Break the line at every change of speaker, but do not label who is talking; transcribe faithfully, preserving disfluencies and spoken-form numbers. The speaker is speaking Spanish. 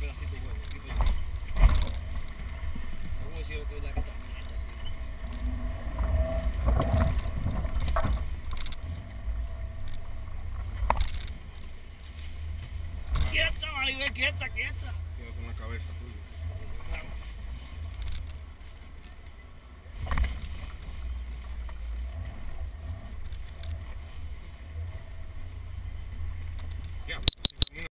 pedacito bueno. Aquí pues, vamos a decir que es la que está mierda, así. Quieta, Maribel, quieta, quieta.